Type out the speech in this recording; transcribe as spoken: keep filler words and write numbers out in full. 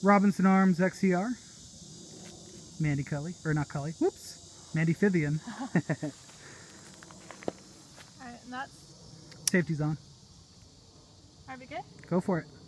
Robinson Arms X C R. Mandy Cully, or not Cully, whoops, Mandy Fivian. Alright, and that's... Safety's on. Are we good? Go for it.